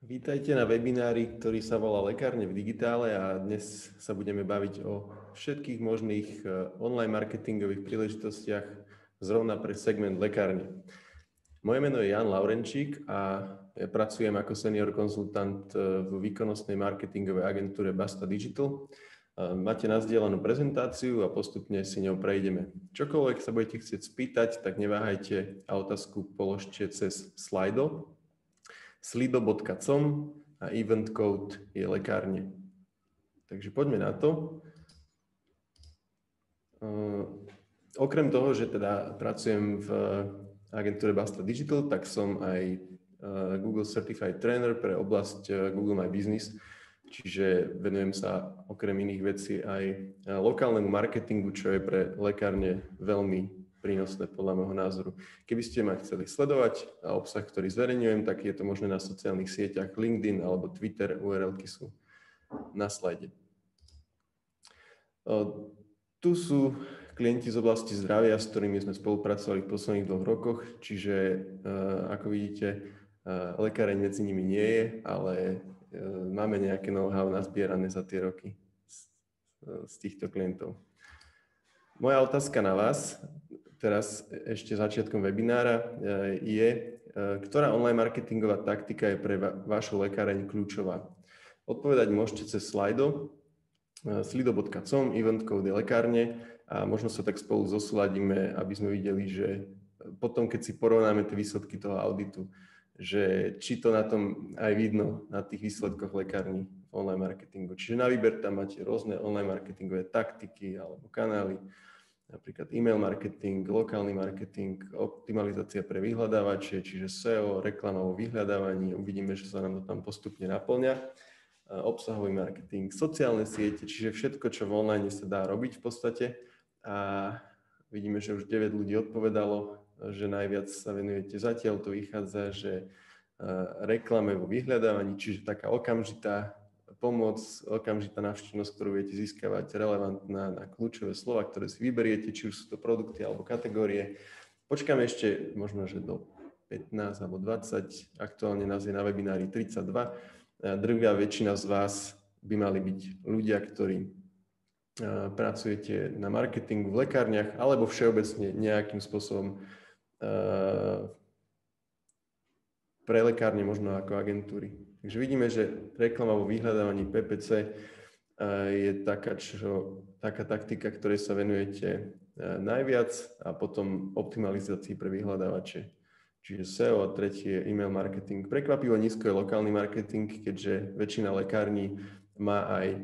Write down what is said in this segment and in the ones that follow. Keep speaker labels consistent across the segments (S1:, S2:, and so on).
S1: Vítajte na webinári, ktorý sa volá Lekárne v digitále a dnes sa budeme baviť o všetkých možných online marketingových príležitostiach zrovna pre segment lekárne. Moje meno je Jan Laurenčík a ja pracujem ako senior konzultant v výkonnostnej marketingovej agentúre Basta Digital. Máte nazdielanú prezentáciu a postupne si ňou prejdeme. Čokoľvek sa budete chcieť spýtať, tak neváhajte a otázku položte cez Slido. Slido.com a event code je lekárne. Takže poďme na to. Okrem toho, že teda pracujem v agentúre Basta Digital, tak som aj Google Certified Trainer pre oblasť Google My Business, čiže venujem sa okrem iných vecí aj lokálnemu marketingu, čo je pre lekárne veľmi prínosné podľa môjho názoru. Keby ste ma chceli sledovať a obsah, ktorý zverejňujem, tak je to možné na sociálnych sieťach LinkedIn alebo Twitter, URL-ky sú na slajde. Tu sú klienti z oblasti zdravia, s ktorými sme spolupracovali v posledných 2 rokoch, čiže ako vidíte, lekáreň medzi nimi nie je, ale máme nejaké know-how nazbierané za tie roky z týchto klientov. Moja otázka na vás, teraz ešte začiatkom webinára, je, ktorá online marketingová taktika je pre vašu lekáreň kľúčová? Odpovedať môžete cez Slido, slido.com, event code je lekárne a možno sa tak spolu zosúladíme, aby sme videli, že potom, keď si porovnáme tie výsledky toho auditu, že či to na tom aj vidno, na tých výsledkoch lekární v online marketingu. Čiže na výber tam máte rôzne online marketingové taktiky alebo kanály, napríklad e-mail marketing, lokálny marketing, optimalizácia pre vyhľadávače, čiže SEO, reklama vo vyhľadávaní, uvidíme, že sa nám to tam postupne naplňa, obsahový marketing, sociálne siete, čiže všetko, čo v online sa dá robiť v podstate a vidíme, že už 9 ľudí odpovedalo, že najviac sa venujete, zatiaľ to vychádza, že reklame vo vyhľadávaní, čiže taká okamžitá pomoc, okamžitá návštevnosť, ktorú viete získavať, relevantná na kľúčové slova, ktoré si vyberiete, či už sú to produkty alebo kategórie. Počkáme ešte možno, že do 15 alebo 20, aktuálne nás je na webinári 32. Drvivá väčšina z vás by mali byť ľudia, ktorí pracujete na marketingu v lekárniach alebo všeobecne nejakým spôsobom pre lekárne, možno ako agentúry. Takže vidíme, že reklama vo vyhľadávaní PPC je taká taktika, ktorej sa venujete najviac a potom optimalizácii pre vyhľadávače. Čiže SEO a tretie je e-mail marketing. Prekvapivo nízko je lokálny marketing, keďže väčšina lekární má aj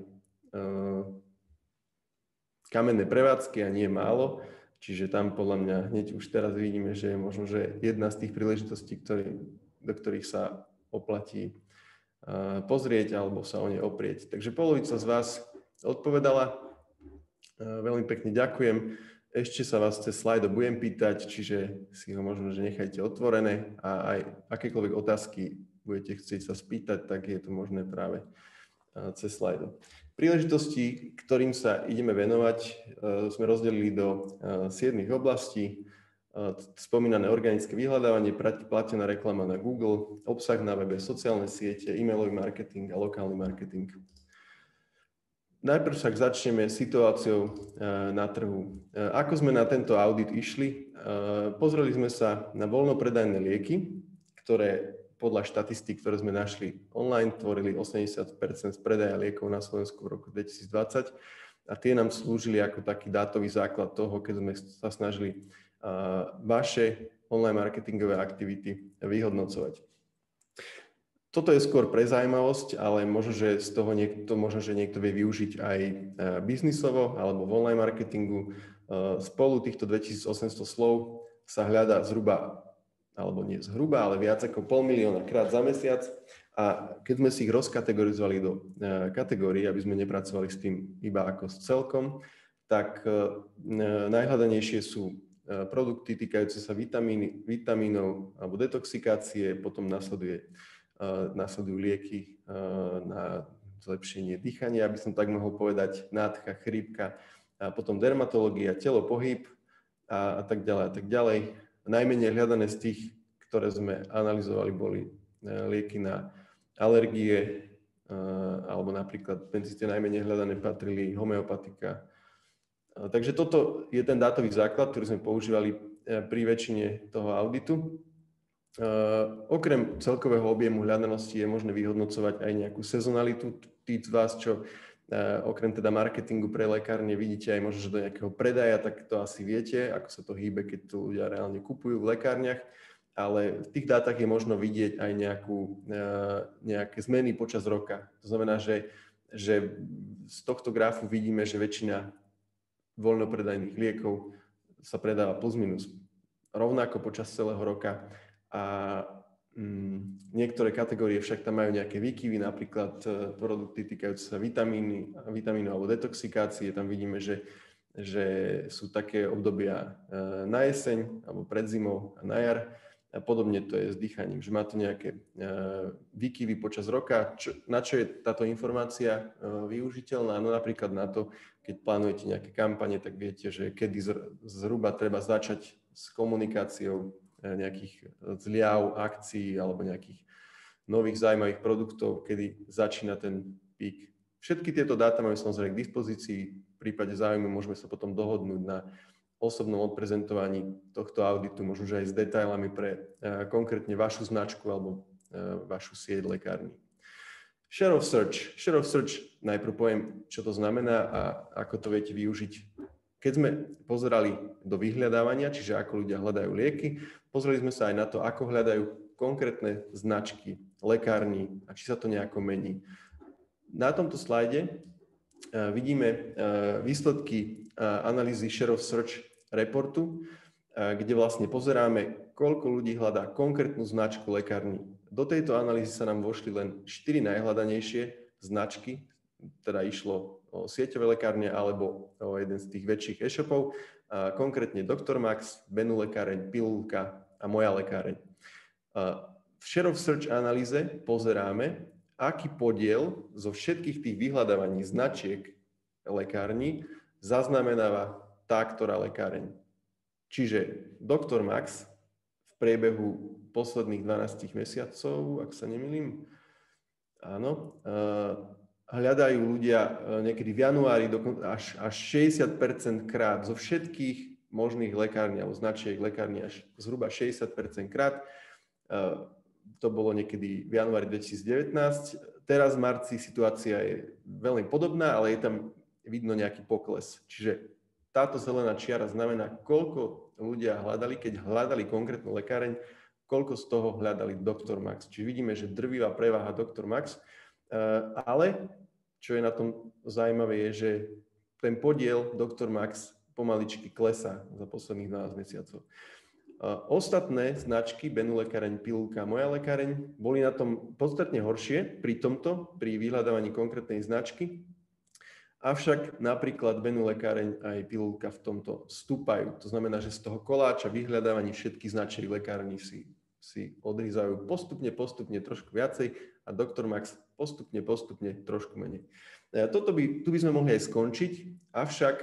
S1: kamenné prevádzky a nie málo. Čiže tam podľa mňa hneď už teraz vidíme, že je možno, že jedna z tých príležitostí, do ktorých sa oplatí pozrieť alebo sa o ne oprieť. Takže polovica z vás odpovedala. Veľmi pekne ďakujem. Ešte sa vás cez Slido budem pýtať, čiže si ho možno, že nechajte otvorené a aj akékoľvek otázky budete chcieť sa spýtať, tak je to možné práve cez Slido. Príležitosti, ktorým sa ideme venovať, sme rozdelili do 7 oblastí. Spomínané organické vyhľadávanie, platená reklama na Google, obsah na webe, sociálne siete, e-mailový marketing a lokálny marketing. Najprv však začneme situáciou na trhu. Ako sme na tento audit išli? Pozreli sme sa na voľnopredajné lieky, ktoré podľa štatistík, ktoré sme našli online, tvorili 80% z predaja liekov na Slovensku v roku 2020 a tie nám slúžili ako taký dátový základ toho, keď sme sa snažili vaše online marketingové aktivity vyhodnocovať. Toto je skôr pre zaujímavosť, ale možno, že z toho niekto vie využiť aj biznisovo alebo v online marketingu. Spolu týchto 2800 slov sa hľadá zhruba, alebo nie zhruba, ale viac ako 500 000 krát za mesiac. A keď sme si ich rozkategorizovali do kategórií, aby sme nepracovali s tým iba ako s celkom, tak najhľadanejšie sú produkty týkajúce sa vitamínov alebo detoxikácie, potom nasledujú lieky na zlepšenie dýchania, aby som tak mohol povedať, nádcha, chrípka, a potom dermatológia, telo, pohyb a tak ďalej a tak ďalej. Najmenej hľadané z tých, ktoré sme analyzovali, boli lieky na alergie, alebo napríklad medzi tie najmenej hľadané patrili homeopatika. Takže toto je ten dátový základ, ktorý sme používali pri väčšine toho auditu. Okrem celkového objemu hľadanosti je možné vyhodnocovať aj nejakú sezonalitu. Tí z vás, čo okrem teda marketingu pre lekárne vidíte aj možno, že do nejakého predaja, tak to asi viete, ako sa to hýbe, keď to ľudia reálne kupujú v lekárniach. Ale v tých dátach je možno vidieť aj nejaké zmeny počas roka. To znamená, že z tohto grafu vidíme, že väčšina voľnopredajných liekov sa predáva plus minus rovnako počas celého roka a niektoré kategórie však tam majú nejaké výkyvy, napríklad produkty týkajúce sa vitamínu alebo detoxikácie. Tam vidíme, že sú také obdobia na jeseň alebo pred zimou a na jar. A podobne to je s dýchaním, že má to nejaké výkyvy počas roka. Na čo je táto informácia využiteľná? No napríklad na to, keď plánujete nejaké kampane, tak viete, že kedy zhruba treba začať s komunikáciou nejakých zľav, akcií alebo nejakých nových zaujímavých produktov, kedy začína ten pík. Všetky tieto dáta máme samozrejme k dispozícii. V prípade záujmu môžeme sa potom dohodnúť na osobnom odprezentovaní tohto auditu, možno že aj s detailami pre konkrétne vašu značku alebo vašu sieť lekární. Share of search. Share of search, najprv poviem, čo to znamená a ako to viete využiť. Keď sme pozerali do vyhľadávania, čiže ako ľudia hľadajú lieky, pozreli sme sa aj na to, ako hľadajú konkrétne značky lekární a či sa to nejako mení. Na tomto slajde vidíme výsledky analýzy Share of Search reportu, kde vlastne pozeráme, koľko ľudí hľadá konkrétnu značku lekárny. Do tejto analýzy sa nám vošli len 4 najhľadanejšie značky, teda išlo o sieťové lekárne alebo o jeden z tých väčších e-shopov, konkrétne Dr. Max, Benu lekáreň, Pilulka a Moja lekáreň. V Share of Search analýze pozeráme, aký podiel zo všetkých tých vyhľadávaní značiek lekární zaznamenáva tá, ktorá lekáreň. Čiže Dr. Max v priebehu posledných 12 mesiacov, ak sa nemýlim, áno, hľadajú ľudia niekedy v januári až 60% krát zo všetkých možných lekární alebo značiek lekární až zhruba 60% krát. To bolo niekedy v januári 2019. Teraz v marci situácia je veľmi podobná, ale je tam vidno nejaký pokles. Čiže táto zelená čiara znamená, koľko ľudia hľadali, keď hľadali konkrétnu lekáreň, koľko z toho hľadali Dr. Max. Čiže vidíme, že drvivá prevaha Dr. Max, ale čo je na tom zaujímavé, je, že ten podiel Dr. Max pomaličky klesá za posledných 12 mesiacov. Ostatné značky, Benu lekáreň, Pilulka, Moja lekáreň, boli na tom podstatne horšie pri vyhľadávaní konkrétnej značky. Avšak napríklad Benu lekáreň aj Pilulka v tomto stúpajú. To znamená, že z toho koláča vyhľadávaní všetkých značiek lekární si odrízajú postupne trošku viacej a Dr. Max postupne trošku menej. Tu by sme mohli aj skončiť, avšak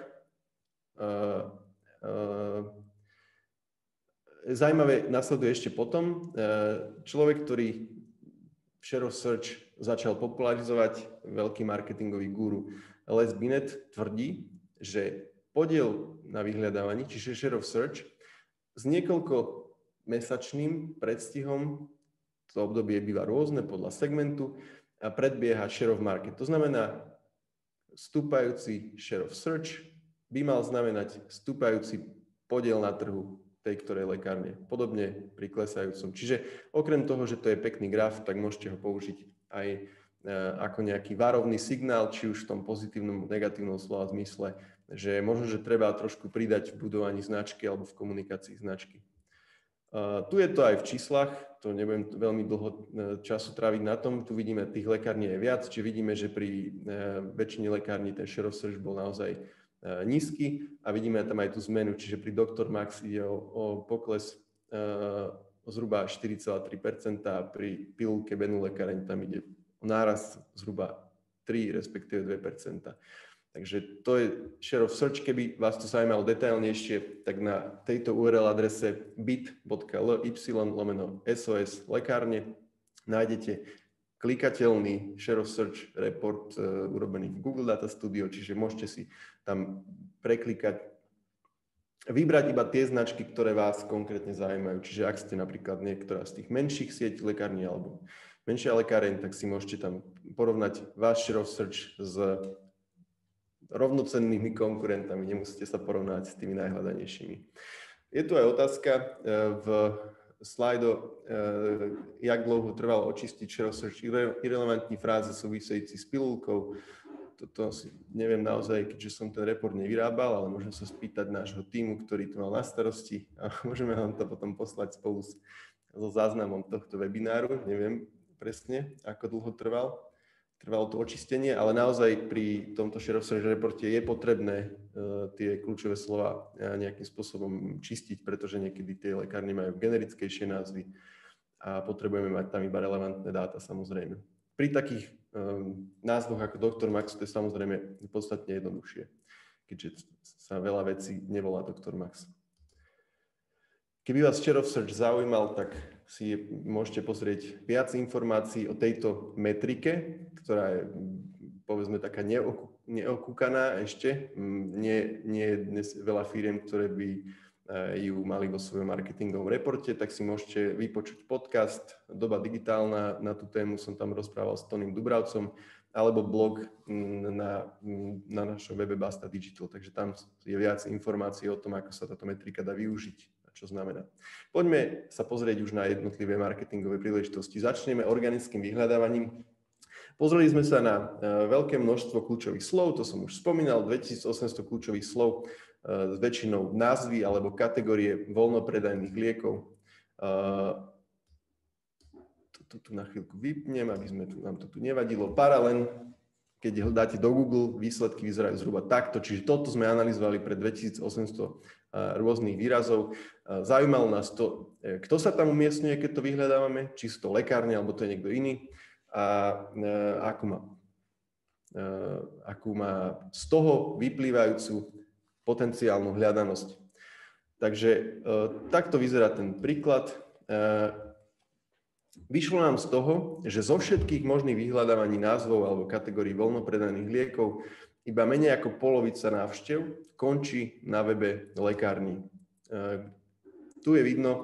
S1: zaujímavé nasleduje ešte potom. Človek, ktorý Share of Search začal popularizovať, veľký marketingový guru Les Binet, tvrdí, že podiel na vyhľadávaní, čiže Share of Search, s niekoľko mesačným predstihom, to obdobie býva rôzne podľa segmentu, a predbieha Share of Market. To znamená, stúpajúci Share of Search by mal znamenať stúpajúci podiel na trhu tej ktorej lekárne. Podobne pri klesajúcom. Čiže okrem toho, že to je pekný graf, tak môžete ho použiť aj ako nejaký varovný signál, či už v tom pozitívnom, negatívnom slova zmysle, že možno, že treba trošku pridať v budovaní značky alebo v komunikácii značky. Tu je to aj v číslach, to nebudem veľmi dlho času tráviť na tom, tu vidíme tých lekární je viac, čiže vidíme, že pri väčšine lekární ten Share of Search bol naozaj nízky a vidíme tam aj tú zmenu, čiže pri Dr. Max ide o pokles zhruba 4,3% a pri Pilulke, Benu lekáreň tam ide o nárast zhruba 3, respektíve 2%. Takže to je Share of Search. Keby vás to zaujímalo detailnejšie, tak na tejto URL adrese bit.ly/sos lekárne nájdete klikateľný share of search report urobený v Google Data Studio, čiže môžete si tam preklikať, vybrať iba tie značky, ktoré vás konkrétne zaujímajú. Čiže ak ste napríklad niektorá z tých menších sietí lekární alebo menšia lekáreň, tak si môžete tam porovnať váš share of search s rovnocennými konkurentami. Nemusíte sa porovnať s tými najhľadanejšími. Je tu aj otázka v slajdo, jak dlouho trvalo očistiť share of search irelevantní fráze súvisejúci s pilulkou. Toto si neviem naozaj, keďže som ten report nevyrábal, ale môžem sa spýtať nášho tímu, ktorý to mal na starosti a môžeme vám to potom poslať spolu so záznamom tohto webináru. Neviem presne, ako dlho trvalo to očistenie, ale naozaj pri tomto share of search reporte je potrebné tie kľúčové slova nejakým spôsobom čistiť, pretože niekedy tie lekárne majú generickejšie názvy a potrebujeme mať tam iba relevantné dáta, samozrejme. Pri takých názvoch ako Dr. Max to je samozrejme podstatne jednoduchšie, keďže sa veľa vecí nevolá Dr. Max. Keby vás share of search zaujímal, tak si môžete pozrieť viac informácií o tejto metrike, ktorá je, povedzme, taká neokúkaná ešte. Nie je dnes veľa firiem, ktoré by ju mali vo svojom marketingovom reporte, tak si môžete vypočuť podcast Doba digitálna. Na tú tému som tam rozprával s Tonym Dubravcom, alebo blog na našom webe Basta Digital. Takže tam je viac informácií o tom, ako sa táto metrika dá využiť. Čo znamená. Poďme sa pozrieť už na jednotlivé marketingové príležitosti. Začneme organickým vyhľadávaním. Pozreli sme sa na veľké množstvo kľúčových slov, to som už spomínal, 2800 kľúčových slov s väčšinou názvy alebo kategórie voľnopredajných liekov. Toto tu na chvíľku vypnem, aby nám to tu nevadilo. Paralen, keď dáte do Google, výsledky vyzerajú zhruba takto, čiže toto sme analyzovali pre 2800 rôznych výrazov. Zaujímalo nás to, kto sa tam umiestňuje, keď to vyhľadávame, či sú to lekárne, alebo to je niekto iný a akú má z toho vyplývajúcu potenciálnu hľadanosť. Takže takto vyzerá ten príklad. Vyšlo nám z toho, že zo všetkých možných vyhľadávaní názvov alebo kategórií voľnopredajných liekov iba menej ako polovica návštev končí na webe lekární. Tu je vidno,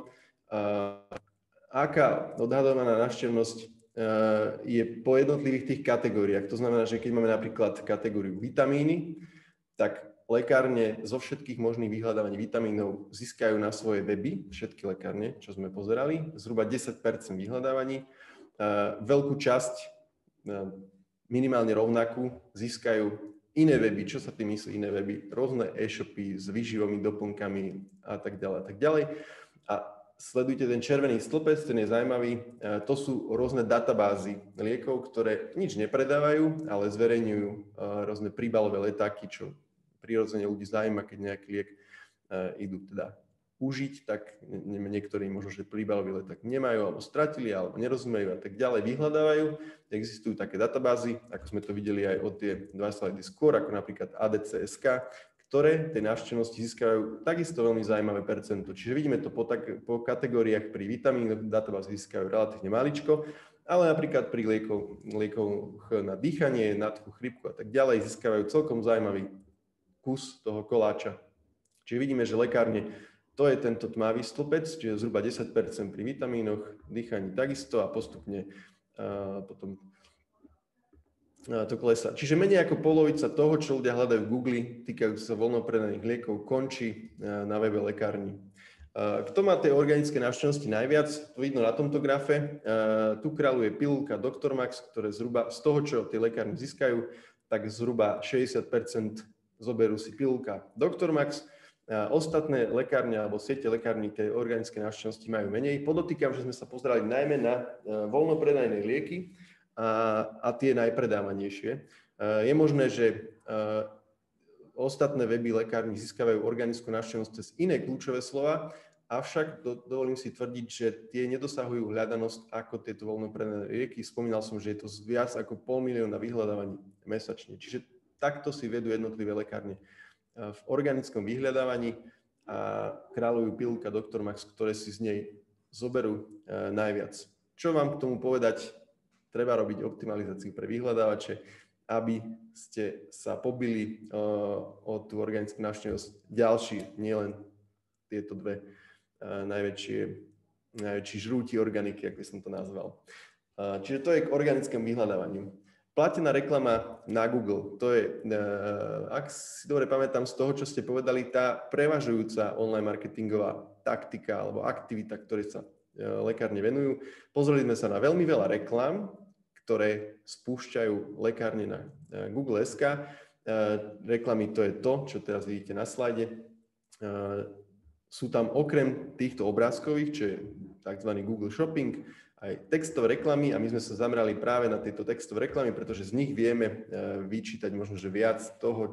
S1: aká odhadovaná návštevnosť je po jednotlivých tých kategóriách. To znamená, že keď máme napríklad kategóriu vitamíny, tak lekárne zo všetkých možných vyhľadávaní vitamínov získajú na svoje weby, všetky lekárne, čo sme pozerali, zhruba 10% vyhľadávaní. Veľkú časť, minimálne rovnakú, získajú iné weby. Čo sa tým myslí iné weby? Rôzne e-shopy s výživovými doplnkami a tak ďalej, a tak ďalej. A sledujte ten červený stĺpec, ten je zaujímavý. To sú rôzne databázy liekov, ktoré nič nepredávajú, ale zverejňujú rôzne príbalové letáky, čo prirodzene ľudí zaujíma, keď nejaký liek idú teda užiť, tak niektorí možno, že príbalový leták nemajú, alebo stratili, alebo nerozumejú a tak ďalej, vyhľadávajú. Existujú také databázy, ako sme to videli aj od tie dva slajdy skôr, ako napríklad ADC.SK, ktoré tej návštevnosti získajú takisto veľmi zaujímavé percento. Čiže vidíme to po kategóriách pri vitamínoch, databázy získajú relatívne maličko, ale napríklad pri liekoch na dýchanie, nadchu, chrípku a tak ďalej získajú celkom zaujímavý kus toho koláča. Čiže vidíme, že lekárne, to je tento tmavý stĺpec, čiže zhruba 10% pri vitamínoch, dýchaní takisto a postupne potom to klesá. Čiže menej ako polovica toho, čo ľudia hľadajú v Google, týkajúce sa voľnopredajných liekov, končí na webe lekárni. Kto má tej organické návštevnosti najviac, to vidno na tomto grafe. Tu kráľuje pilulka Dr. Max, ktoré zhruba z toho, čo tie lekárne získajú, tak zhruba 60% zoberú si pilulka Dr. Max. Ostatné lekárne alebo siete lekární tej organické návštevnosti majú menej. Podotýkam, že sme sa pozerali najmä na voľnopredajné lieky a tie najpredávanejšie. Je možné, že ostatné weby lekární získavajú organickú návštevnosť cez iné kľúčové slova, avšak dovolím si tvrdiť, že tie nedosahujú hľadanosť ako tieto voľnopredajné lieky. Spomínal som, že je to viac ako 500 000 vyhľadávaní mesačne. Čiže takto si vedú jednotlivé lekárne v organickom vyhľadávaní a kráľujú pilulka Dr. Max, ktoré si z nej zoberú najviac. Čo vám k tomu povedať treba robiť optimalizáciu pre vyhľadávače, aby ste sa pobili o tú organickú návštevnosť ďalší, nielen tieto dve najväčší žrúti organiky, ako som to nazval. Čiže to je k organickému vyhľadávaniu. Platená reklama na Google, to je, ak si dobre pamätám z toho, čo ste povedali, tá prevažujúca online marketingová taktika alebo aktivita, ktoré sa lekárne venujú. Pozreli sme sa na veľmi veľa reklám, ktoré spúšťajú lekárne na Google.sk. Reklamy to je to, čo teraz vidíte na slajde. Sú tam okrem týchto obrázkových, čo je tzv. Google Shopping, aj textové reklamy a my sme sa zamerali práve na tieto textové reklamy, pretože z nich vieme vyčítať možno, že viac toho,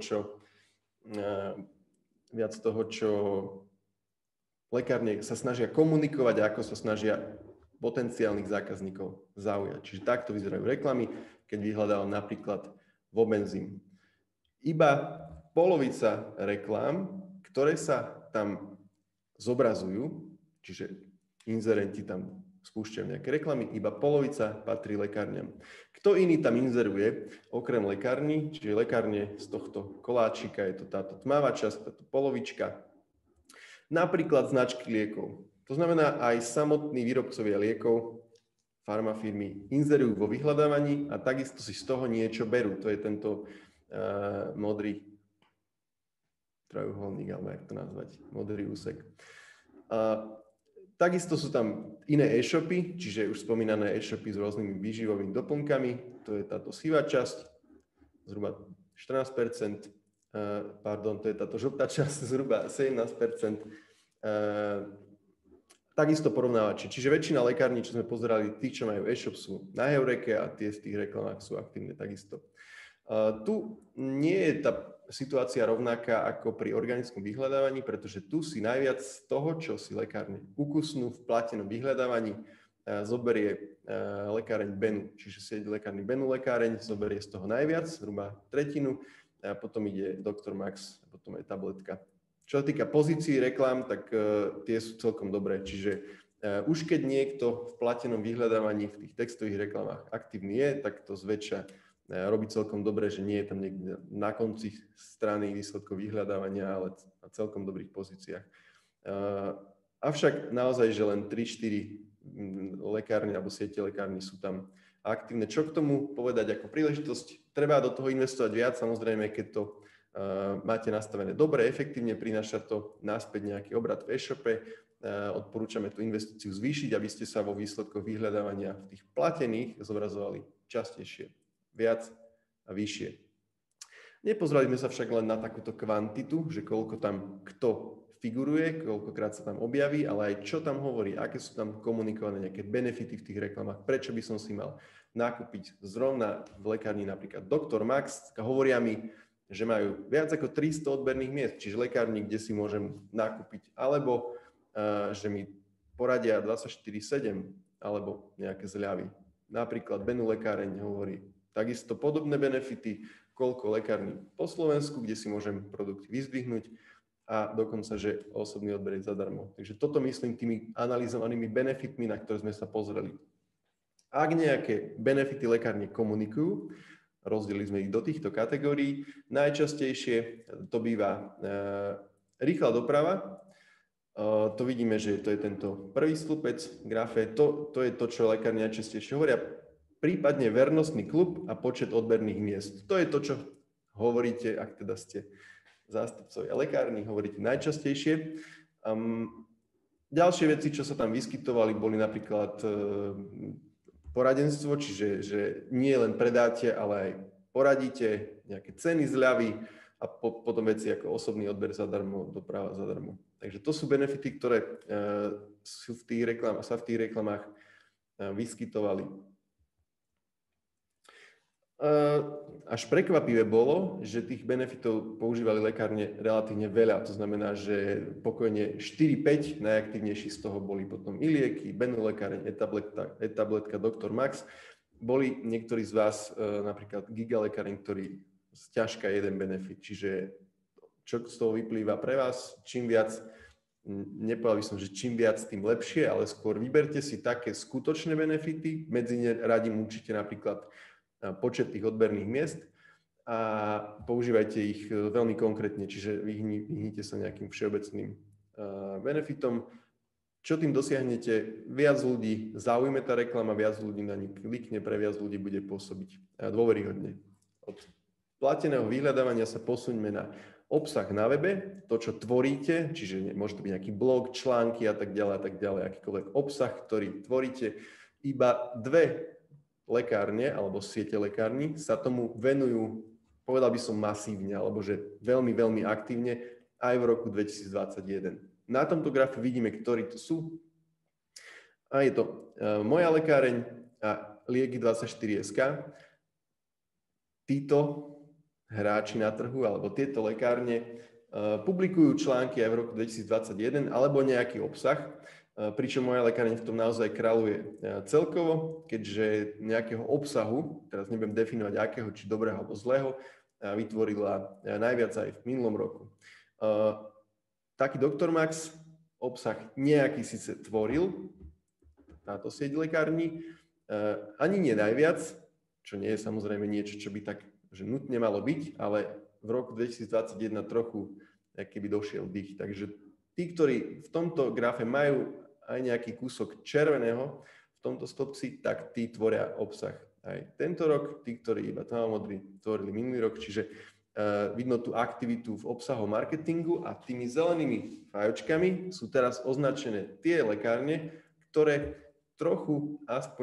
S1: čo lekárne sa snažia komunikovať a ako sa snažia potenciálnych zákazníkov zaujať. Čiže takto vyzerajú reklamy, keď vyhľadávam napríklad Vobenzym. Iba polovica reklám, ktoré sa tam zobrazujú, čiže inzerenti tam spúšťajú nejaké reklamy, iba polovica patrí lekárňam. Kto iný tam inzeruje, okrem lekární, čiže lekárne z tohto koláčika, je to táto tmavá časť, táto polovička, napríklad značky liekov. To znamená, aj samotní výrobcovia liekov, farmafirmy, inzerujú vo vyhľadávaní a takisto si z toho niečo berú. To je tento modrý trojuholník, alebo jak to nazvať, modrý úsek. Takisto sú tam iné e-shopy, čiže už spomínané e-shopy s rôznymi výživovými doplnkami. To je táto sivá časť, zhruba 14%, to je táto žltá časť, zhruba 17%. Takisto porovnávači, čiže väčšina lekární, čo sme pozerali, tých, čo majú e-shop, sú na Heureke a tie z tých reklamách sú aktívne takisto. Tu nie je tá situácia rovnaká ako pri organickom vyhľadávaní, pretože tu si najviac z toho, čo si lekárne ukusnú v platenom vyhľadávaní, zoberie lekáreň Benu, čiže sieť lekárny Benu lekáreň, zoberie z toho najviac, zhruba tretinu, a potom ide Dr. Max, a potom je tabletka. Čo sa týka pozícií reklám, tak tie sú celkom dobré, čiže už keď niekto v platenom vyhľadávaní v tých textových reklamách aktívny je, tak to zväčša robí celkom dobre, že nie je tam niekde na konci strany výsledkov vyhľadávania, ale na celkom dobrých pozíciách. Avšak naozaj, že len 3-4 lekárne alebo siete lekárny sú tam aktívne. Čo k tomu povedať ako príležitosť? Treba do toho investovať viac, samozrejme, keď to máte nastavené dobre, efektívne, prináša to naspäť nejaký obrad v e-shope. Odporúčame tú investíciu zvýšiť, aby ste sa vo výsledkoch vyhľadávania v tých platených zobrazovali častejšie, viac a vyššie. Nepozerali sme sa však len na takúto kvantitu, že koľko tam kto figuruje, koľkokrát sa tam objaví, ale aj čo tam hovorí, aké sú tam komunikované nejaké benefity v tých reklamách, prečo by som si mal nakúpiť zrovna v lekárni napríklad Dr. Max, hovoria mi, že majú viac ako 300 odberných miest, čiže lekárni, kde si môžem nakúpiť, alebo že mi poradia 24/7, alebo nejaké zľavy. Napríklad Benu lekáreň hovorí takisto podobné benefity, koľko lekární po Slovensku, kde si môžem produkty vyzdvihnúť a dokonca, že osobný odber je zadarmo. Takže toto myslím tými analyzovanými benefitmi, na ktoré sme sa pozreli. Ak nejaké benefity lekárne komunikujú, rozdelili sme ich do týchto kategórií. Najčastejšie to býva rýchla doprava. To vidíme, že to je tento prvý stĺpec v grafe. To je to, čo lekárne najčastejšie hovoria. Prípadne vernostný klub a počet odberných miest. To je to, čo hovoríte, ak teda ste zástupcovia lekárny, hovoríte najčastejšie. Ďalšie veci, čo sa tam vyskytovali, boli napríklad poradenstvo, čiže že nie len predáte, ale aj poradíte, nejaké ceny, zľavy a potom veci ako osobný odber zadarmo, doprava zadarmo. Takže to sú benefity, ktoré sú v tých reklamách vyskytovali. Až prekvapivé bolo, že tých benefitov používali lekárne relatívne veľa. To znamená, že pokojne 4-5 najaktívnejší z toho boli potom i lieky, Benu lekáreň, e-tabletka, Dr. Max. Boli niektorí z vás napríklad Giga lekáreň, ktorý sťažka jeden benefit. Čiže čo z toho vyplýva pre vás? Čím viac nepovedal by som, že čím viac, tým lepšie, ale skôr vyberte si také skutočné benefity, medzi ne radím určite napríklad počet tých odberných miest a používajte ich veľmi konkrétne, čiže vyhnite sa nejakým všeobecným benefitom. Čo tým dosiahnete? Viac ľudí zaujme tá reklama, viac ľudí na ňu klikne, pre viac ľudí bude pôsobiť dôveryhodne. Od plateného vyhľadávania sa posuňme na obsah na webe, to, čo tvoríte, čiže môže to byť nejaký blog, články a tak ďalej, akýkoľvek obsah, ktorý tvoríte. Iba 2 lekárne alebo siete lekární sa tomu venujú, povedal by som masívne, alebo že veľmi, veľmi aktívne aj v roku 2021. Na tomto grafe vidíme, ktorí to sú. A je to Moja lekáreň a Lieky24.sk. Títo hráči na trhu, alebo tieto lekárne publikujú články aj v roku 2021, alebo nejaký obsah, pričom Moja lekáreň v tom naozaj kráľuje celkovo, keďže nejakého obsahu, teraz nebudem definovať akého, či dobrého alebo zlého, vytvorila najviac aj v minulom roku. Taký Dr. Max obsah nejaký síce tvoril, táto sieť lekární, ani nie najviac, čo nie je samozrejme niečo, čo by tak že nutne malo byť, ale v roku 2021 trochu keby došiel dých. Takže tí, ktorí v tomto grafe majú aj nejaký kúsok červeného v tomto stĺpci, tak tí tvoria obsah aj tento rok. Tí, ktorí iba tmavomodrý, tvorili minulý rok, čiže vidno tú aktivitu v obsahu marketingu a tými zelenými fajočkami sú teraz označené tie lekárne, ktoré trochu,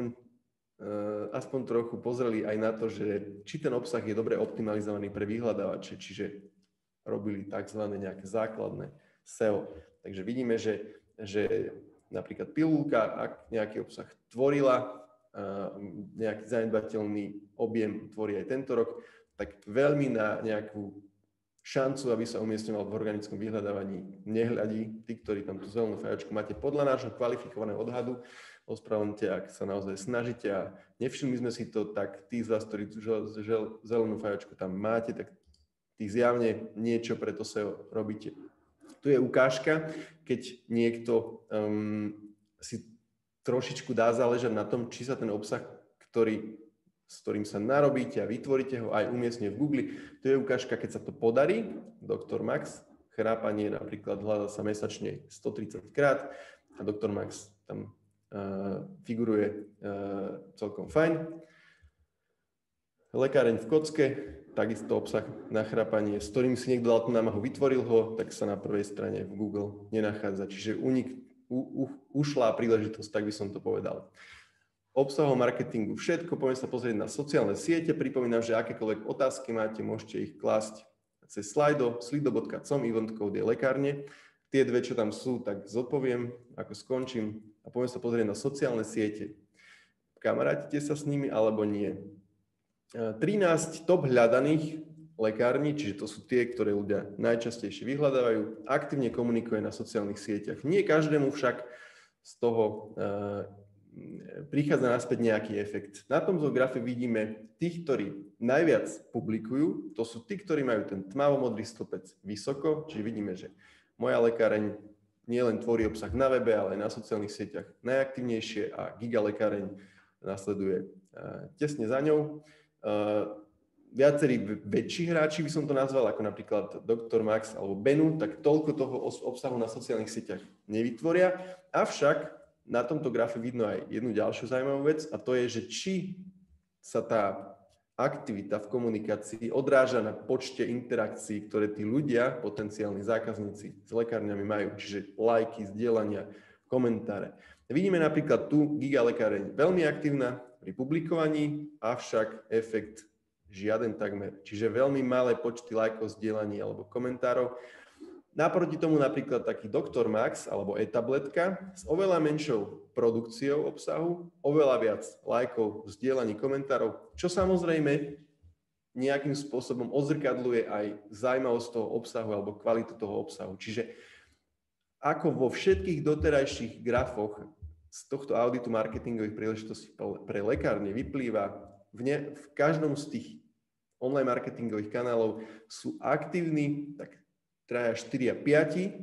S1: aspoň trochu pozreli aj na to, že či ten obsah je dobre optimalizovaný pre vyhľadávače, čiže robili tzv. Nejaké základné SEO. Takže vidíme, že napríklad Pilulka, ak nejaký obsah tvorila, nejaký zanedbateľný objem tvorí aj tento rok, tak veľmi na nejakú šancu, aby sa umiestňoval v organickom vyhľadávaní, nehľadí. Tí, ktorí tam tú zelenú fajočku máte podľa nášho kvalifikovaného odhadu, ospravedlňte, ak sa naozaj snažíte a nevšimli sme si to, tak tí z vás, ktorí tú zelenú fajočku tam máte, tak tí zjavne niečo pre to SEO robíte. Tu je ukážka, keď niekto si trošičku dá záležať na tom, či sa ten obsah, s ktorým sa narobíte a vytvoríte ho, aj umiestne v Google. To je ukážka, keď sa to podarí. Dr. Max, chrápanie napríklad hľadá sa mesačne 130 krát a Dr. Max tam figuruje celkom fajn. Lekáreň v kocke, takisto obsah na chrápanie, s ktorým si niekto dal tú námahu, vytvoril ho, tak sa na prvej strane v Google nenachádza. Čiže ušlá príležitosť, tak by som to povedal. Obsahom marketingu všetko, poďme sa pozrieť na sociálne siete. Pripomínam, že akékoľvek otázky máte, môžete ich klásť cez slido.com, event code je lekárne. Tie dve, čo tam sú, tak zodpoviem, ako skončím. A poďme sa pozrieť na sociálne siete. Kamarátite sa s nimi alebo nie? 13 top hľadaných lekární, čiže to sú tie, ktoré ľudia najčastejšie vyhľadávajú, aktívne komunikuje na sociálnych sieťach. Nie každému však z toho prichádza naspäť nejaký efekt. Na tomto grafe vidíme tých, ktorí najviac publikujú, to sú tí, ktorí majú ten tmavomodrý stĺpec vysoko, čiže vidíme, že Moja lekáreň nielen tvorí obsah na webe, ale aj na sociálnych sieťach najaktívnejšie a Giga lekáreň nasleduje tesne za ňou. Viacerí väčší hráči by som to nazval, ako napríklad Dr. Max alebo Benu, tak toľko toho obsahu na sociálnych sieťach nevytvoria, avšak na tomto grafe vidno aj jednu ďalšiu zaujímavú vec a to je, že či sa tá aktivita v komunikácii odráža na počte interakcií, ktoré tí ľudia, potenciálni zákazníci s lekárňami majú, čiže lajky, zdieľania, komentáre. Vidíme napríklad tu Giga lekáreň veľmi aktívna pri publikovaní, avšak efekt žiaden takmer, čiže veľmi malé počty lajkov, zdieľaní alebo komentárov. Naproti tomu napríklad taký Dr. Max alebo e-tabletka s oveľa menšou produkciou obsahu, oveľa viac lajkov, zdieľaní, komentárov, čo samozrejme nejakým spôsobom odzrkadľuje aj zaujímavosť toho obsahu alebo kvalitu toho obsahu. Čiže ako vo všetkých doterajších grafoch z tohto auditu marketingových príležitostí pre lekárne vyplýva, v každom z tých online marketingových kanálov sú aktívni, tak 3, 4 a 5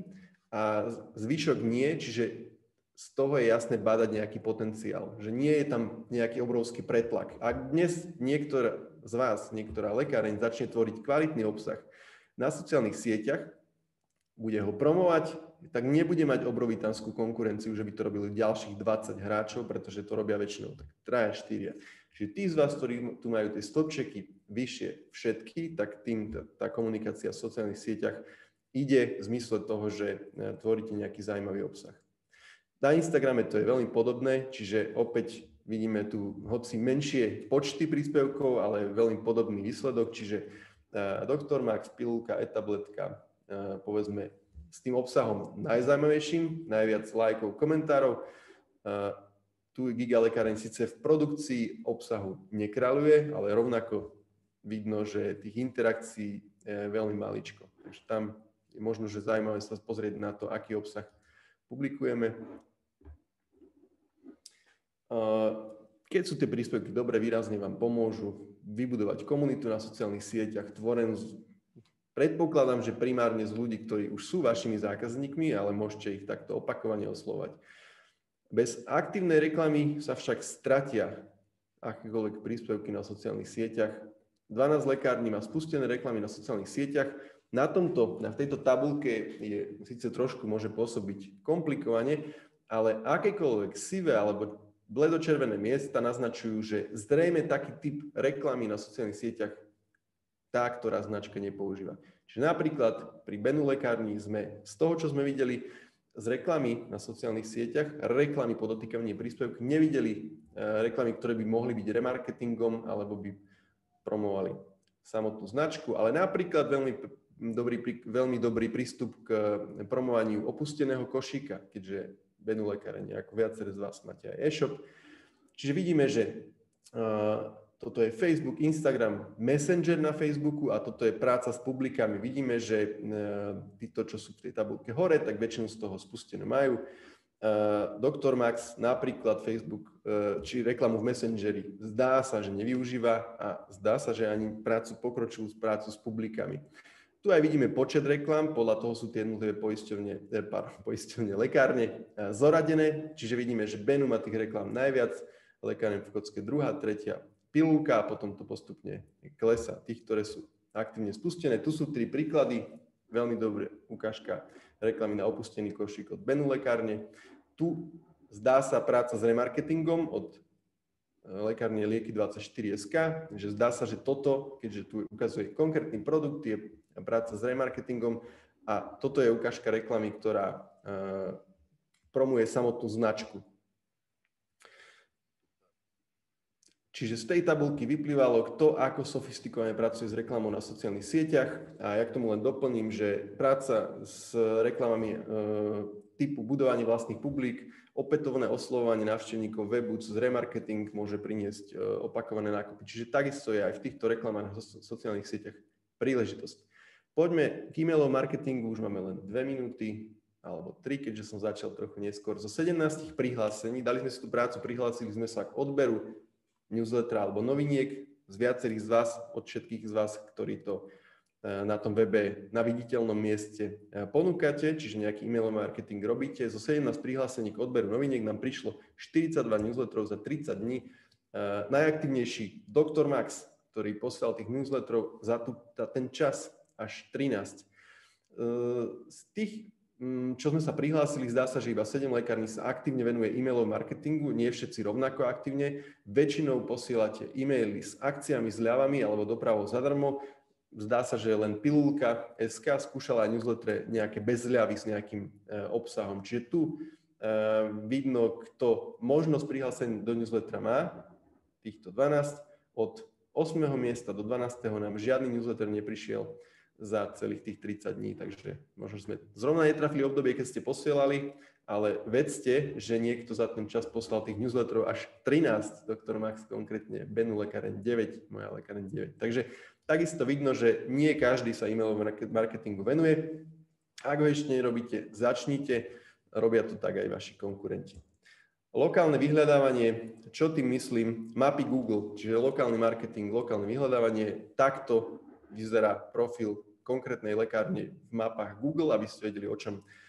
S1: a zvyšok nie, čiže z toho je jasné badať nejaký potenciál, že nie je tam nejaký obrovský pretlak. Ak dnes niektorá z vás, niektorá lekáreň začne tvoriť kvalitný obsah na sociálnych sieťach, bude ho promovať, tak nebude mať obrovitanskú konkurenciu, že by to robili ďalších 20 hráčov, pretože to robia väčšinou tak 3-4. Čiže tí z vás, ktorí tu majú tie stopčeky vyššie všetky, tak tým tá komunikácia v sociálnych sieťach ide v zmysle toho, že tvoríte nejaký zaujímavý obsah. Na Instagrame to je veľmi podobné, čiže opäť vidíme tu hoci menšie počty príspevkov, ale veľmi podobný výsledok, čiže Dr. Max, pilulka, e-tabletka, povedzme s tým obsahom najzaujímavejším, najviac lajkov, komentárov. Tu Giga lekáreň síce v produkcii obsahu nekráľuje, ale rovnako vidno, že tých interakcií je veľmi maličko. Takže tam je možno, že zaujímavé sa pozrieť na to, aký obsah publikujeme. Keď sú tie príspevky dobre, výrazne vám pomôžu vybudovať komunitu na sociálnych sieťach, tvorenú, predpokladám, že primárne z ľudí, ktorí už sú vašimi zákazníkmi, ale môžete ich takto opakovane oslovať. Bez aktívnej reklamy sa však stratia akékoľvek príspevky na sociálnych sieťach. 12 lekární má spustené reklamy na sociálnych sieťach. Na tejto tabuľke je síce trošku môže pôsobiť komplikovane, ale akékoľvek sivé alebo bledočervené miesta naznačujú, že zrejme taký typ reklamy na sociálnych sieťach tá, ktorá značka nepoužíva. Čiže napríklad pri Benu lekárni sme z toho, čo sme videli z reklamy na sociálnych sieťach, reklamy podotýkanie príspevky, nevideli reklamy, ktoré by mohli byť remarketingom alebo by promovali samotnú značku, ale napríklad veľmi dobrý prístup k promovaniu opusteného košíka, keďže Benu lekáreň, ako viaceré z vás máte aj e-shop. Čiže vidíme, že toto je Facebook, Instagram, Messenger na Facebooku a toto je práca s publikami. Vidíme, že títo, čo sú v tej tabuľke hore, tak väčšinu z toho spustené majú. Dr. Max, napríklad Facebook, či reklamu v Messengeri, zdá sa, že nevyužíva a zdá sa, že ani pokročilú prácu s publikami. Tu aj vidíme počet reklám, podľa toho sú tie jednotlivé poisťovne lekárne zoradené, čiže vidíme, že Benu má tých reklám najviac, lekárne v Kocke druhá, tretia pilulka a potom to postupne klesá tých, ktoré sú aktívne spustené. Tu sú 3 príklady, veľmi dobrá ukážka reklamy na opustený košík od Benu lekárne. Tu zdá sa práca s remarketingom od lekárne Lieky24.sk, že zdá sa, že toto, keďže tu ukazuje konkrétny produkt, je práca s remarketingom a toto je ukážka reklamy, ktorá promuje samotnú značku. Čiže z tej tabuľky vyplývalo, kto ako sofistikovane pracuje s reklamou na sociálnych sieťach a ja k tomu len doplním, že práca s reklamami typu budovanie vlastných publik, opätovné oslovovanie návštevníkov webu cez remarketing môže priniesť opakované nákupy. Čiže takisto je aj v týchto reklamách na sociálnych sieťach príležitosť. Poďme k e-mailov marketingu, už máme len 2 minúty alebo 3, keďže som začal trochu neskôr. Zo 17 prihlásení, dali sme si tú prácu, prihlásili sme sa k odberu newslettera alebo noviniek z viacerých z vás, od všetkých z vás, ktorí to na tom webe na viditeľnom mieste ponúkate, čiže nejaký e-mailový marketing robíte. Zo 17 prihlásení k odberu noviniek nám prišlo 42 newsletterov za 30 dní. Najaktívnejší Dr. Max, ktorý poslal tých newsletterov za ten čas až 13. Z tých, čo sme sa prihlásili, zdá sa, že iba 7 lekární sa aktívne venuje e-mailov marketingu, nie všetci rovnako aktívne. Väčšinou posielate e-maily s akciami, zľavami alebo dopravou zadarmo. Zdá sa, že len pilulka SK skúšala aj newslettere nejaké bez zľavy s nejakým obsahom. Čiže tu vidno, kto možnosť prihlásenia do newslettera má, týchto 12. Od 8. miesta do 12. nám žiadny newsletter neprišiel za celých tých 30 dní, takže možno sme zrovna netrafili obdobie, keď ste posielali, ale vedzte, že niekto za ten čas poslal tých newsletterov až 13, Dr. Max konkrétne, Benu lekáreň 9, moja lekáreň 9. Takže takisto vidno, že nie každý sa e-mailovému marketingu venuje. Ak ho ešte nerobíte, začnite, robia to tak aj vaši konkurenti. Lokálne vyhľadávanie, čo tým myslím? Mapy Google, čiže lokálny marketing, lokálne vyhľadávanie, takto vyzerá profil konkrétnej lekárne v mapách Google, aby ste vedeli, o čom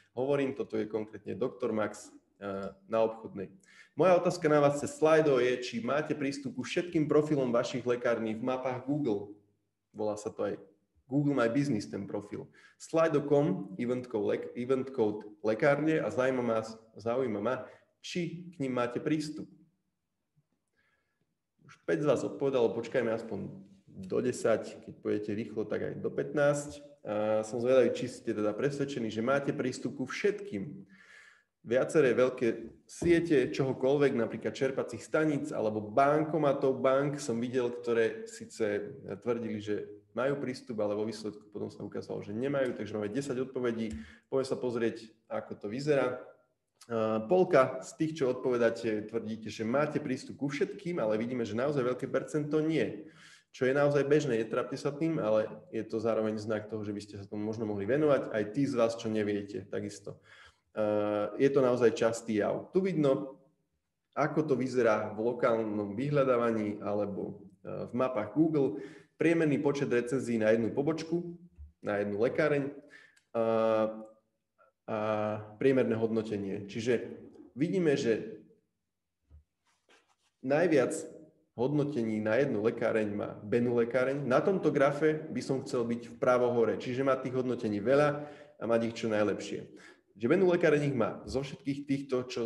S1: hovorím, toto je konkrétne Dr. Max na Obchodnej. Moja otázka na vás cez Slido je, či máte prístup ku všetkým profilom vašich lekární v mapách Google. Volá sa to aj Google My Business, ten profil. Slido.com, event code lekárne a zaujíma ma, či k ním máte prístup. Už 5 z vás odpovedalo, počkajme aspoň do 10, keď pôjdete rýchlo, tak aj do 15. A som zvedavý, či ste teda presvedčení, že máte prístup ku všetkým. Viaceré veľké siete čohokoľvek, napríklad čerpacích staníc alebo bankomatov bank som videl, ktoré síce tvrdili, že majú prístup, ale vo výsledku potom sa ukázalo, že nemajú, takže máme 10 odpovedí. Poďme sa pozrieť, ako to vyzerá. Polka z tých, čo odpovedáte, tvrdíte, že máte prístup ku všetkým, ale vidíme, že naozaj veľké percento nie. Čo je naozaj bežné, netrápte sa tým, ale je to zároveň znak toho, že by ste sa tomu možno mohli venovať, aj tí z vás, čo neviete, takisto. Je to naozaj častý jav. Tu vidno, ako to vyzerá v lokálnom vyhľadávaní alebo v mapách Google. Priemerný počet recenzií na jednu pobočku, na jednu lekáreň a priemerné hodnotenie. Čiže vidíme, že najviac hodnotení na jednu lekáreň má Benu lekáreň. Na tomto grafe by som chcel byť vpravo hore, čiže má tých hodnotení veľa a mať ich čo najlepšie. Že Benu lekáreň ich má zo všetkých týchto, čo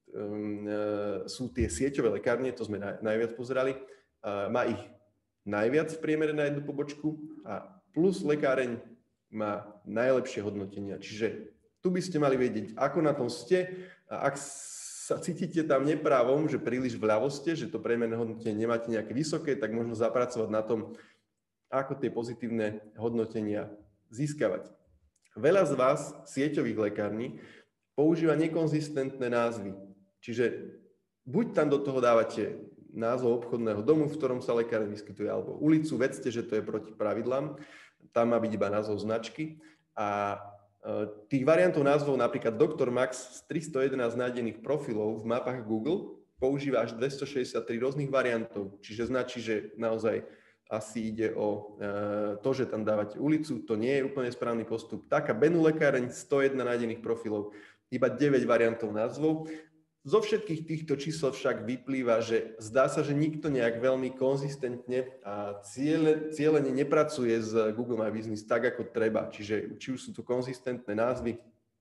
S1: sú tie sieťové lekárne, to sme najviac pozerali, má ich najviac v priemere na jednu pobočku a plus lekáreň má najlepšie hodnotenia. Čiže tu by ste mali vedieť, ako na tom ste a ak sa cítite tam neprávom, že príliš vľavo ste, že to priemerné hodnotenie nemáte nejaké vysoké, tak možno zapracovať na tom, ako tie pozitívne hodnotenia získavať. Veľa z vás, sieťových lekární, používa nekonzistentné názvy. Čiže buď tam do toho dávate názov obchodného domu, v ktorom sa lekáreň vyskytuje, alebo ulicu, vedzte, že to je proti pravidlám, tam má byť iba názov značky a tých variantov názvov, napríklad Dr. Max z 311 nájdených profilov v mapách Google používa až 263 rôznych variantov, čiže značí, že naozaj asi ide o to, že tam dávate ulicu, to nie je úplne správny postup. Taká Benu lekáreň, 101 nájdených profilov, iba 9 variantov názvov. Zo všetkých týchto čísel však vyplýva, že zdá sa, že nikto nejak veľmi konzistentne a cieľene nepracuje s Google My Business tak, ako treba. Čiže či už sú to konzistentné názvy,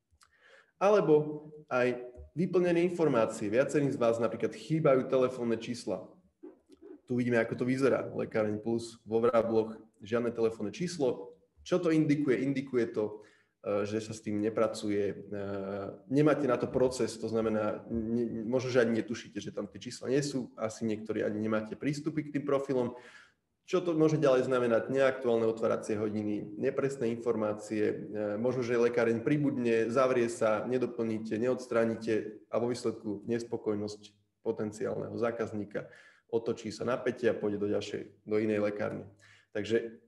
S1: alebo aj vyplnené informácie. Viacerým z vás napríklad chýbajú telefónne čísla. Tu vidíme, ako to vyzerá. Lekáreň Plus vo Vrabloch, žiadne telefónne číslo. Čo to indikuje? Indikuje to, že sa s tým nepracuje. Nemáte na to proces, to znamená, možno, že ani netušíte, že tam tie čísla nie sú. Asi niektorí ani nemáte prístupy k tým profilom. Čo to môže ďalej znamenať? Neaktuálne otváracie hodiny, nepresné informácie, možno, že lekáreň pribudne, zavrie sa, nedoplníte, neodstránite a vo výsledku nespokojnosť potenciálneho zákazníka. Otočí sa napätie a pôjde do inej lekárne. Takže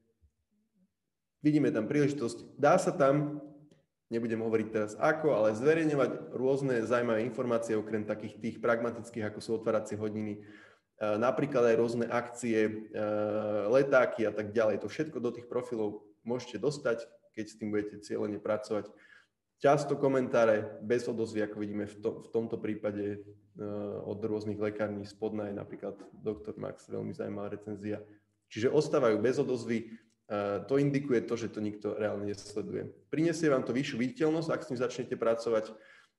S1: vidíme tam príležitosť. Dá sa tam, nebudem hovoriť teraz ako, ale zverejňovať rôzne zaujímavé informácie, okrem takých tých pragmatických, ako sú otváracie hodiny, napríklad aj rôzne akcie, letáky a tak ďalej. To všetko do tých profilov môžete dostať, keď s tým budete cieľene pracovať. Často komentáre bez odozvy, ako vidíme v tomto prípade od rôznych lekární spodná je napríklad Dr. Max, veľmi zaujímavá recenzia. Čiže ostávajú bez odozvy. To indikuje to, že to nikto reálne nesleduje. Prinesie vám to vyššiu viditeľnosť, ak s tým začnete pracovať.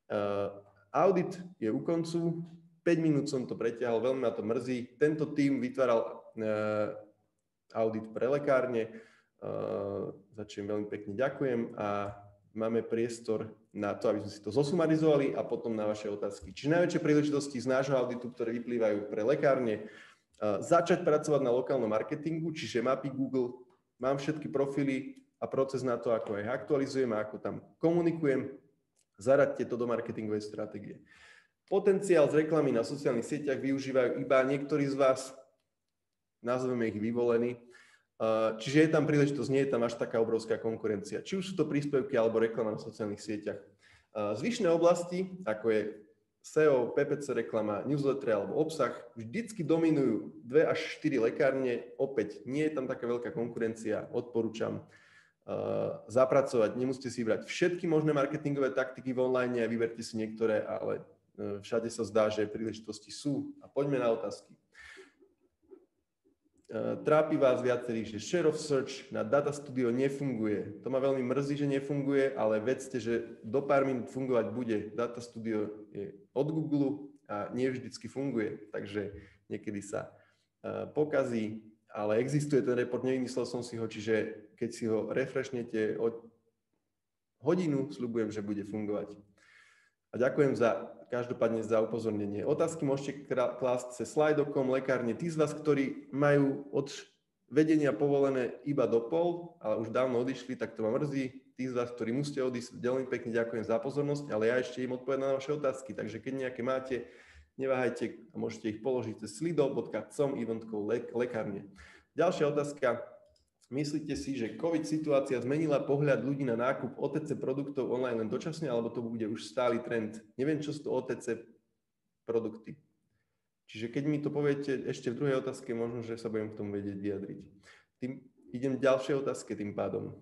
S1: Audit je u koncu, 5 minút som to preťahol, veľmi ma to mrzí. Tento tím vytváral audit pre lekárne, za čo im veľmi pekne ďakujem a máme priestor na to, aby sme si to zosumarizovali a potom na vaše otázky. Čiže najväčšie príležitosti z nášho auditu, ktoré vyplývajú pre lekárne, začať pracovať na lokálnom marketingu, čiže mapy Google. Mám všetky profily a proces na to, ako ich aktualizujem a ako tam komunikujem. Zaraďte to do marketingovej stratégie. Potenciál z reklamy na sociálnych sieťach využívajú iba niektorí z vás, nazveme ich vyvolení. Čiže je tam príležitosť, nie je tam až taká obrovská konkurencia. Či už sú to príspevky alebo reklama na sociálnych sieťach. Zvyšné oblasti, ako je SEO, PPC reklama, newsletter alebo obsah, vždycky dominujú 2 až 4 lekárne. Opäť nie je tam taká veľká konkurencia, odporúčam zapracovať. Nemusíte si vybrať všetky možné marketingové taktiky v online a vyberte si niektoré, ale všade sa zdá, že príležitosti sú. A poďme na otázky. Trápi vás viacerí, že Share of Search na Data Studio nefunguje. To ma veľmi mrzí, že nefunguje, ale vedzte, že do pár minút fungovať bude. Data Studio je od Google a nie vždycky funguje, takže niekedy sa pokazí, ale existuje ten report, nevymyslel som si ho, čiže keď si ho refreshnete o hodinu, sľubujem, že bude fungovať. A ďakujem každopádne za upozornenie. Otázky môžete klásť cez Slido.com, lekárne. Tí z vás, ktorí majú od vedenia povolené iba do pol, ale už dávno odišli, tak to ma mrzí. Tí z vás, ktorí musíte odísť, veľmi pekne ďakujem za pozornosť, ale ja ešte im odpovedám na vaše otázky. Takže keď nejaké máte, neváhajte a môžete ich položiť cez slido.com eventkou lekárne. Ďalšia otázka. Myslíte si, že COVID situácia zmenila pohľad ľudí na nákup OTC produktov online len dočasne, alebo to bude už stály trend? Neviem, čo sú to OTC produkty. Čiže keď mi to poviete ešte v druhej otázke, možno, že sa budem k tomu vedieť vyjadriť. Idem k ďalšej otázke tým pádom.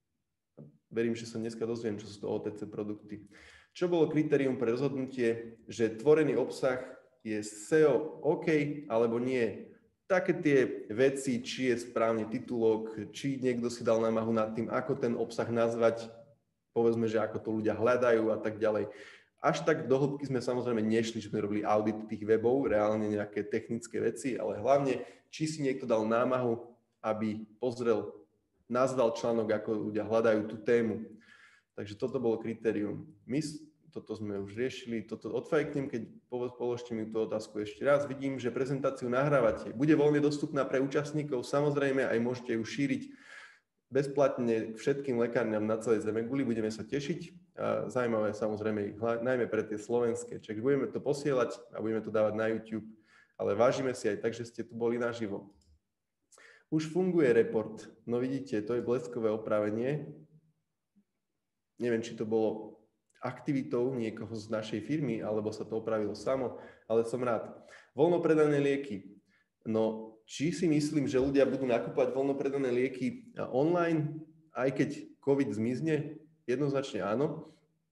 S1: Verím, že sa dneska dozviem, čo sú to OTC produkty. Čo bolo kritérium pre rozhodnutie, že tvorený obsah je SEO OK alebo nie? Také tie veci, či je správny titulok, či niekto si dal námahu nad tým, ako ten obsah nazvať, povedzme, že ako to ľudia hľadajú a tak ďalej. Až tak do hĺbky sme samozrejme nešli, že sme robili audit tých webov, reálne nejaké technické veci, ale hlavne, či si niekto dal námahu, aby nazval článok, ako ľudia hľadajú tú tému. Takže toto bolo kritérium. Toto sme už riešili, toto odfajknem, keď položte mi tú otázku ešte raz. Vidím, že prezentáciu nahrávate. Bude voľne dostupná pre účastníkov, samozrejme aj môžete ju šíriť bezplatne všetkým lekárňam na celej Zemeguli, budeme sa tešiť. A zaujímavé samozrejme, najmä pre tie slovenské. Čiže budeme to posielať a budeme to dávať na YouTube, ale vážime si aj tak, že ste tu boli naživo. Už funguje report, no vidíte, to je bleskové opravenie. Neviem, či to bolo aktivitou niekoho z našej firmy, alebo sa to opravilo samo, ale som rád. Voľnopredané lieky. No, či si myslím, že ľudia budú nakúpať voľnopredané lieky online, aj keď COVID zmizne? Jednoznačne áno.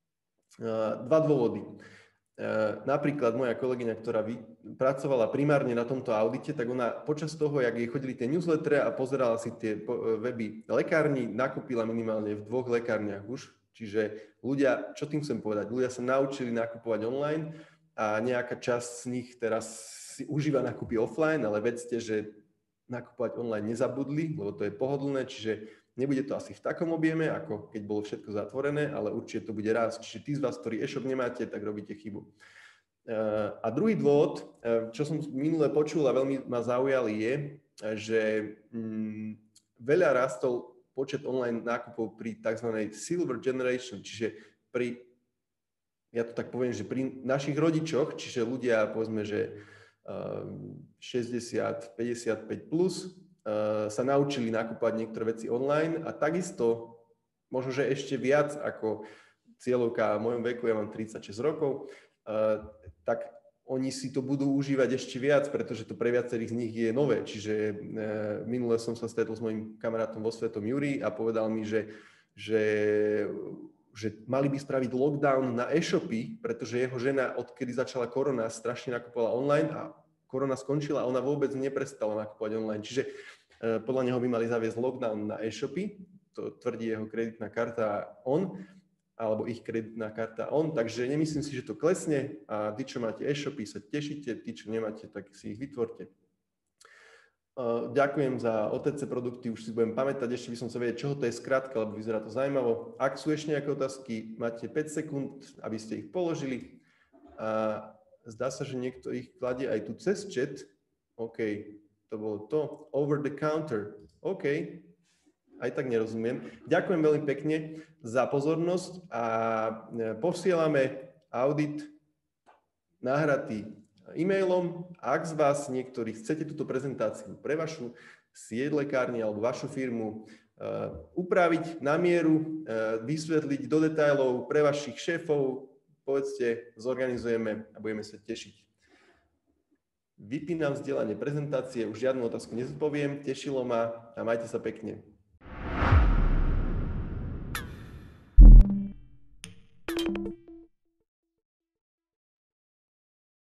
S1: Dva dôvody. Napríklad moja kolegyňa, ktorá pracovala primárne na tomto audite, tak ona počas toho, jak jej chodili tie newslettere a pozerala si tie weby lekární, nakúpila minimálne v 2 lekárniach už. Čiže ľudia, čo tým chcem povedať, ľudia sa naučili nakupovať online a nejaká časť z nich teraz si užíva nákupy offline, ale vedzte, že nakupovať online nezabudli, lebo to je pohodlné, čiže nebude to asi v takom objeme, ako keď bolo všetko zatvorené, ale určite to bude rásť. Čiže tí z vás, ktorí e-shop nemáte, tak robíte chybu. A druhý dôvod, čo som minule počul a veľmi ma zaujali, je, že veľa rastol počet online nákupov pri tzv. Silver Generation, čiže ja to tak poviem, že pri našich rodičoch, čiže ľudia, povedzme, že 60, 55 plus, sa naučili nakupovať niektoré veci online a takisto, možno, že ešte viac ako cieľovka v mojom veku, ja mám 36 rokov, tak oni si to budú užívať ešte viac, pretože to pre viacerých z nich je nové. Čiže minule som sa stretol s mojím kamarátom vo Svetom Juri a povedal mi, že mali by spraviť lockdown na e-shopy, pretože jeho žena, odkedy začala korona, strašne nakupovala online a korona skončila a ona vôbec neprestala nakupovať online. Čiže podľa neho by mali zaviesť lockdown na e-shopy, to tvrdí jeho kreditná karta alebo ich kreditná karta takže nemyslím si, že to klesne a tí, čo máte e-shopy, sa tešíte, tí, čo nemáte, tak si ich vytvorte. Ďakujem za OTC produkty, už si budem pamätať, ešte by som sa vedieť, čoho to je skrátka, lebo vyzerá to zaujímavo. Ak sú ešte nejaké otázky, máte 5 sekúnd, aby ste ich položili a zdá sa, že niekto ich kladie aj tu cez chat. OK, to bolo to. Over the counter. OK. Aj tak nerozumiem. Ďakujem veľmi pekne za pozornosť a posielame audit nahratý e-mailom. Ak z vás niektorí chcete túto prezentáciu pre vašu sieť lekárny alebo vašu firmu upraviť na mieru, vysvetliť do detailov pre vašich šéfov, povedzte, zorganizujeme a budeme sa tešiť. Vypínam vzdielanie prezentácie, už žiadnu otázku nezodpoviem, tešilo ma a majte sa pekne.